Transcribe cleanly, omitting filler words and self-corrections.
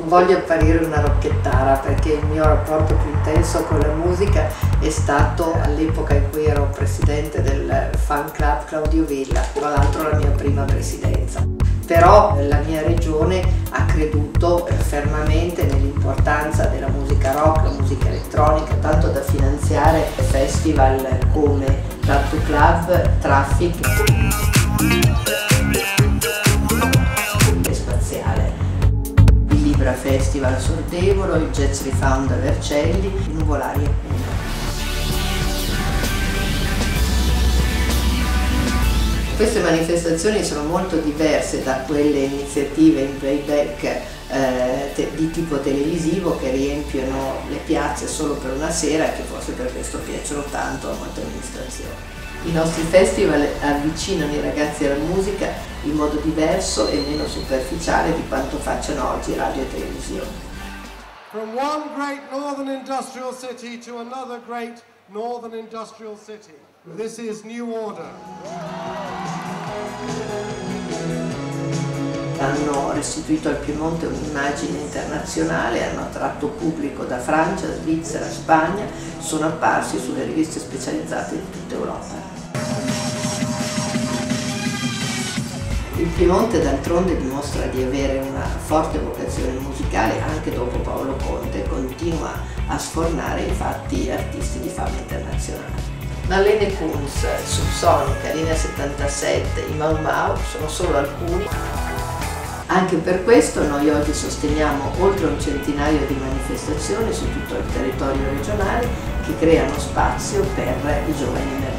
Non voglio apparire una rocchettara perché il mio rapporto più intenso con la musica è stato all'epoca in cui ero presidente del fan club Claudio Villa, tra l'altro la mia prima presidenza. Però la mia regione ha creduto fermamente nell'importanza della musica rock, la musica elettronica, tanto da finanziare festival come Tattoo Club, Traffic e Spaziale, il Libra Festival a Sordevolo, il Jazz Refound a Vercelli, i Nuvolari a Cuneo. Queste manifestazioni sono molto diverse da quelle iniziative in playback di tipo televisivo che riempiono le piazze solo per una sera e che forse per questo piacciono tanto a molte amministrazioni. I nostri festival avvicinano i ragazzi alla musica in modo diverso e meno superficiale di quanto facciano oggi radio e televisione. From one great northern industrial city to another great northern industrial city. This is New Order. Hanno restituito al Piemonte un'immagine internazionale, hanno attratto pubblico da Francia, Svizzera, Spagna, sono apparsi sulle riviste specializzate di tutta Europa. Il Piemonte d'altronde dimostra di avere una forte vocazione musicale anche dopo Paolo Conte, continua a sfornare infatti artisti di fama internazionale. Marlene Kunz, Subsonica, Linea 77, i Mau Mau sono solo alcuni. Anche per questo noi oggi sosteniamo oltre un centinaio di manifestazioni su tutto il territorio regionale che creano spazio per i giovani emergenti.